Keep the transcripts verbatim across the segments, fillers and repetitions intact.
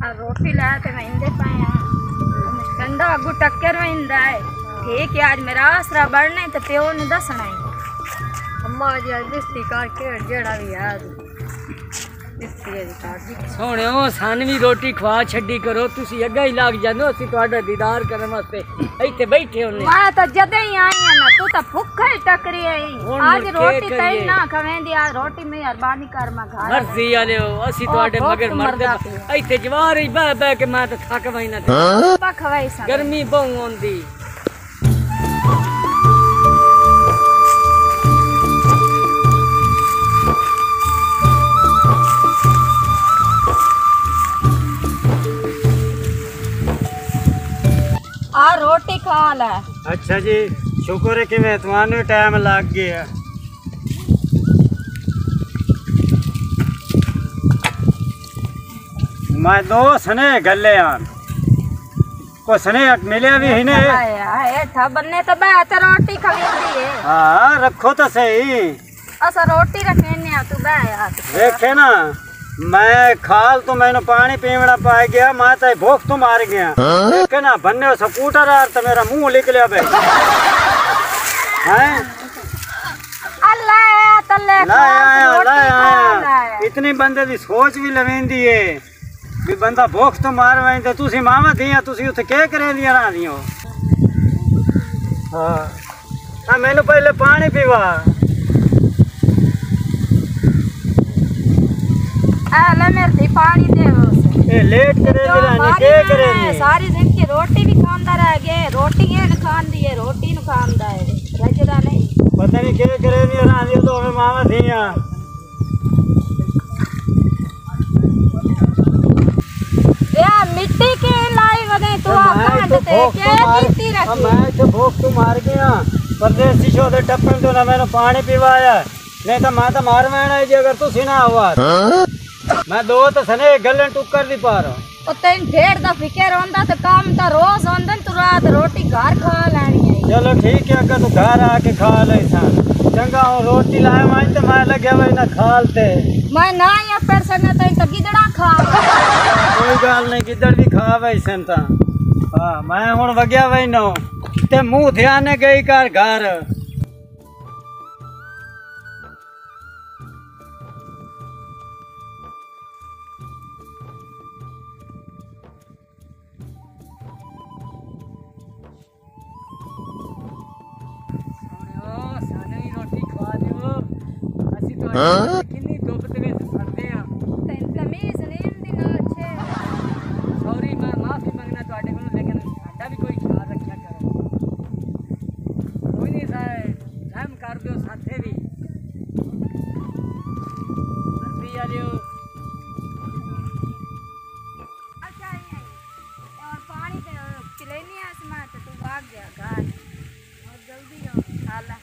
रोटी लाया तो वहींदे पाए कंधा अगू टक्कर वहींदा है ठीक है। आज मेरा आसरा बढ़ना तो प्यो ने दसना है अम्मा जी आज दिस्ती करके जेड़ा भी है सोने सन भी रोटी खवा छड़ी करो तुसी अग्गा ही लग जांदे असीं तुहाडा दीदार करन वास्ते इत्थे बैठे होने। मैं तो जदे ही आई हां ना तू तो भुक्खा ही टकरी आई आज रोटी तई ना खवेंदी आज रोटी में अरबानी कर मैं घर मर्जी वाले हो असीं तुहाडे मगर मरदे इत्थे जवार ही बह बह के मैं तो थक वई ना पा खवाई सा गर्मी बहु होंदी। आ रोटी खा ले। अच्छा जी शुक्र है कि मैं तुम्हारे टाइम लग गया। मैं दो सने गले आन को सने मिले भी ही ने था बनने तो बैठ रोटी खरीदी है। हाँ रखो तो सही असा रोटी रखने तू बैठ देखे ना मैं खाल तो मैंने पानी पीवना पाए गया मैं तो भूख तो मार गया देखे ना बन्ने स्कूटर यार तो मेरा मुंह निकलिया बे हैं अल्लाह तल्ले इतनी बंदे दी सोच भी लवेंदी है भी बंदा भूख तो मार वहीं तो तुसी मामा थी तुसी उथे क्या करे दिया रहा दियो। हाँ मैंने पहले पानी पीवा ले मेरे थी पानी दे उसे ए लेट करे दिलानी के करे नी सारी जिंदगी रोटी भी खांदा रह गए रोटी के न खांदी है रोटी न खांदा है रजदा नहीं पता नहीं के करे नी रहा दियो तो हमें मामा थिया या मिट्टी के लाई वदे तू कांड ते के कीती रखी मैं तो भूख तो मार गया परदेसी शो दे टप्पन तो ना मैंने पानी पीवाया नहीं तो मैं तो मार मैना है जी अगर तू सीना हुआ मैं दो तो सने गलन टुक्कर दी पा रहा ओ तेन ढेर दा फिकर होंदा तो काम तो रोज होंदा तू रात रोटी घर खा लेनी है। चलो ठीक है अगर तू घर आके खा ले सा चंगा हो रोटी लाए मैं तो मैं लगे भाई ना खालते मैं ना या पर सने तो तो गिदड़ा खा कोई गाल नहीं गिदड़ भी खा भाई संता। हां मैं हुन वगया भाई नो ते मुंह ध्यान गई कर घर किन्नी धुप ते विच फरदे आ तेन तमीज नहीं दी ना अच्छे सॉरी मैं माफी मांगना ਤੁਹਾਡੇ ਕੋਲੋਂ लेकिन साडा भी कोई ख्याल रखा करो कोई नहीं साहब रहम कर दो साथे भी मर्जी वालियो अच्छा ये और पानी दे पिलेनी आसमा तो तू भाग गया घर और जल्दी हो खाला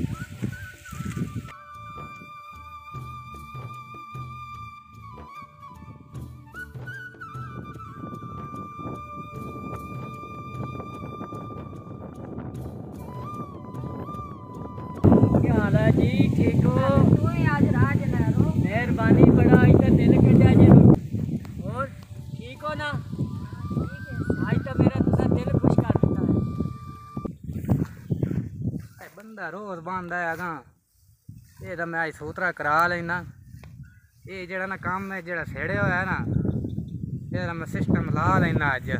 जी ठीक हो तू ही आज राज ना रो मेहरबानी बड़ा इधर दिल कटिया जी और ठीक हो ना आज तो मेरा तुसा दिल खुश कर दिता है बंदा रोज बांधा है अगा ये तो मैं आज सूत्रा करा लेना ये जेड़ा ना काम है जेड़ा सेड़े होया ना ये मैं सिस्टम ला लेना अज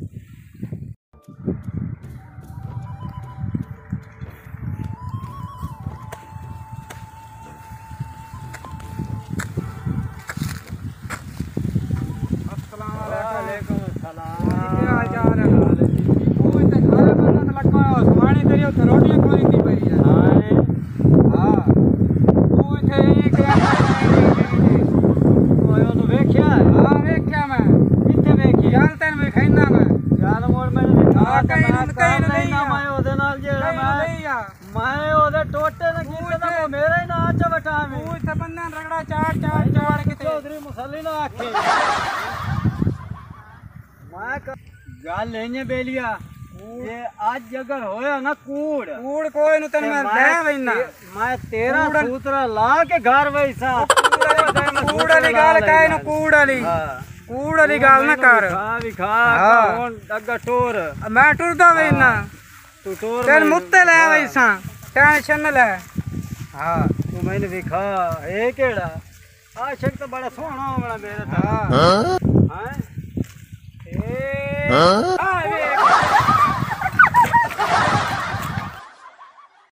गल बेलिया ये आज अगर होया ना कूड़ कूड़ कोई नु तन मैं ले वैना मैं तेरा सूत्रा ला के घर वैसा कूड़ वाली गल काई नु कूड़ वाली कूड़ वाली गल ना कर खा भी खा हुन अग्गा टोर मैं टुरदा वे ना तू टोर तेरे मुत्ते ले वैसा टेंशन न ले हां तू मैंने भी खा ए केड़ा आशिक तो बड़ा सोहना होना मेरा हां हां ए